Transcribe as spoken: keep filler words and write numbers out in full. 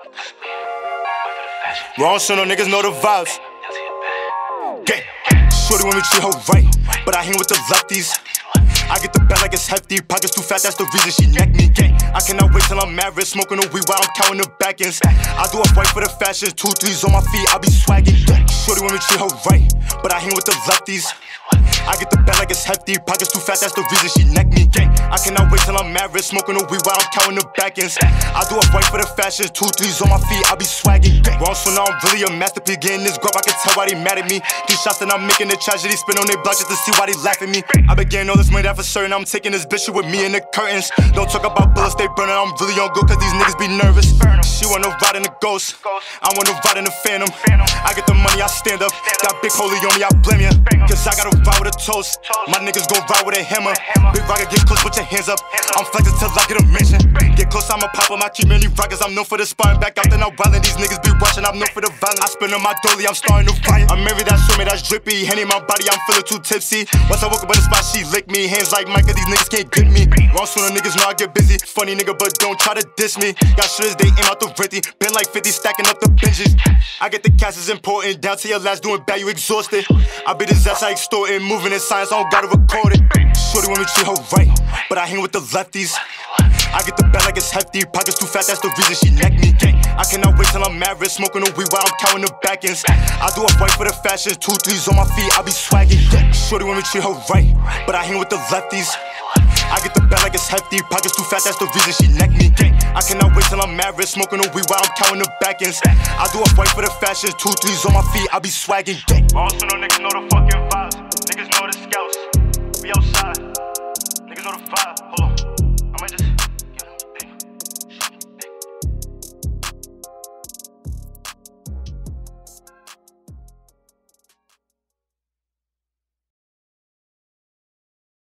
Wrong, so no niggas know the vibes. Gang. Shorty want me to treat her right, but I hang with the lefties. I get the bag like it's hefty, pockets too fat, that's the reason she neck me. Gang. I cannot wait till I'm married, smoking the weed while I'm counting the back ends. I do a fight for the fashion, two threes on my feet, I be swagging. Shorty want me to treat her right, but I hang with the lefties. I get the bag like it's hefty, pockets too fat, that's the reason she neck me. Gang. I cannot wait till I'm married, smoking the weed while I'm counting the back ends. I do a fight for the fashion, two threes on my feet, I be swagging. Wrong, so now I'm really a masterpiece, getting this grub, I can tell why they mad at me. These shots that I'm making, the tragedy spin on their block just to see why they laugh at me. I been getting all this money that for certain, I'm taking this bitch shit with me in the curtains. Don't talk about bullets, they burning, I'm really on good cause these niggas be nervous. She wanna ride in the ghost, I wanna ride in the phantom. I get the money, I stand up, got big holy on me, I blame ya. Cause I gotta ride with a toast, my niggas gon' ride with a hammer. Big rocket, get close, put your hands up, I'm flexing till I get a mention. Get close, I'ma pop up my key, many rockets, I'm known for the sparring. Back out, then I'm wildin', these niggas be watching, I'm known for the violence. I spin on my dolly, I'm starting to riot. I'm married, that's swimming, that's drippy. Henny my body, I'm feeling too tipsy. Once I woke up in the spot, she licked me. Hands like Micah, these niggas can't get me. Wrong, so the niggas know I get busy. Funny nigga, but don't try to diss me. Got shooters, they aim out the renty. Been like fifty, stacking up the binges. I get the cash is important, down to your last doing bad, you exhausted. I beat his ass, I extorting, moving in science, I don't gotta record it. Shorty want me to treat her right, but I hang with the lefties. I get the bag like it's hefty, pockets too fat, that's the reason she neck me. Gang. I cannot wait till I'm married, smoking the weed while I'm counting the back ends. I do a fight for the fashion, two threes on my feet, I be swagging. Shorty want me to treat her right, but I hang with the lefties. I get the bag like it's hefty, pockets too fat, that's the reason she neck me. Gang. I cannot wait till I'm married, smoking the weed while I'm counting the back ends. I do a fight for the fashion, two threes on my feet, I be swagging. Gang. Also, no niggas know the fucking vibes. Niggas know